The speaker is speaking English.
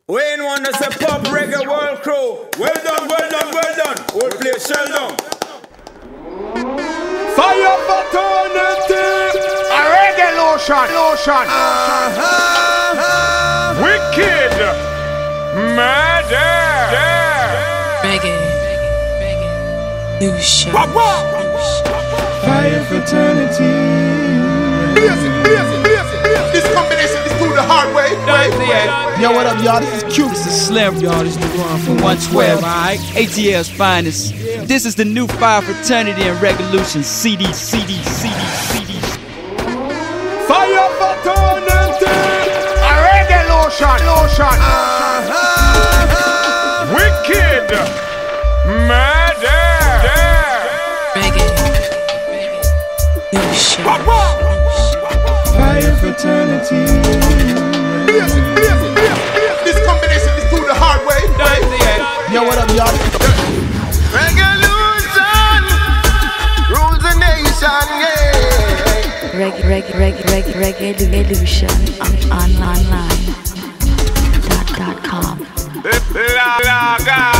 Wayne wanna say pop reggae world crew. Well done, well done, well done. Whole place shell down. Fire fraternity. A reggae lotion. Wicked. Murder. Reggae. Lucia. Fire fraternity. This combination is through the hard way. Yo, what up, y'all? This is Cube. This is Slim, y'all. This nigga on from 112, alright? ATL's finest. This is the new Fire Fraternity and Revolution CD. Fire fraternity. A reggae lotion. Wicked. Murder. Reggae. Lucia. Fire fraternity. This combination is through the hard way. Yo, what up, y'all? Revolution rules the nation, yeah. Revolution on online.com.